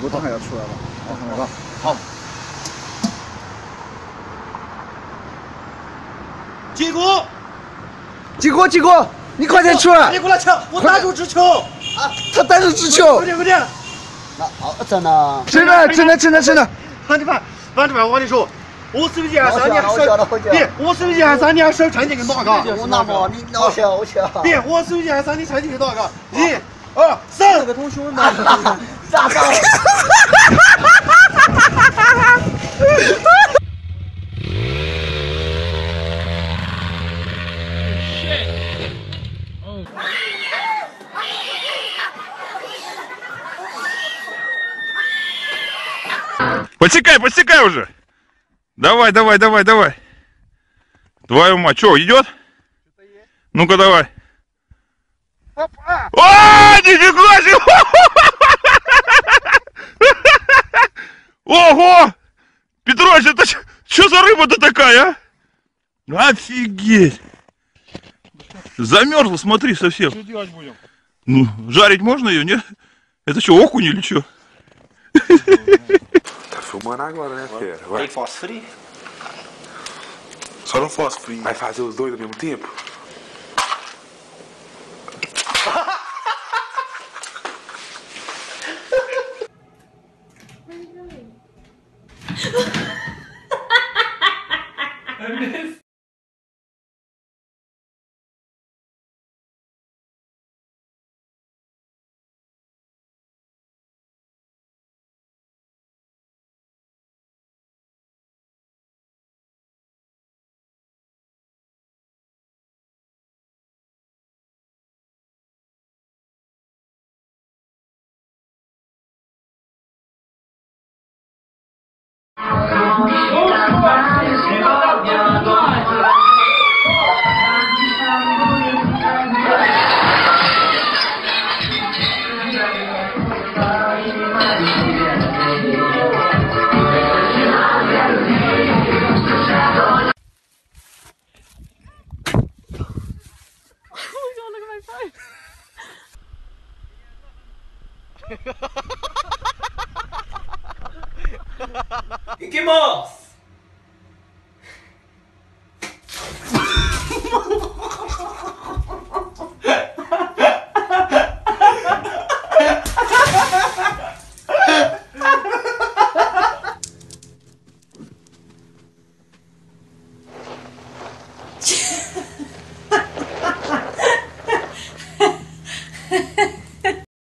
球等下要出来了，我看看吧。好。 结果， 结果，你快点出来！ 别过来抢，我打住直球。 啊，他逮住直球。 快点！ 那真的？ 真的。 反正我跟你说，我是不是还是你手？别，我是不是还是你手撑这个哪个？ 我拿嘛，你老小。 别，我是不是还是你撑这个哪个？1、2、3。这个同学们， 咋搞？ Подсекай уже. Давай. Твою мать, что, идет? Ну-ка давай. О, нифига себе! Ого! Петрович, это что за рыба-то такая, а? Офигеть! Замерзла, смотри, совсем. Что делать будем? Ну, жарить можно ее, нет? Это что, окунь или что? Tá filmando agora, né, fera? Tem fósforo? Só no fósforo. Vai fazer os dois ao mesmo tempo? ¿Qué más?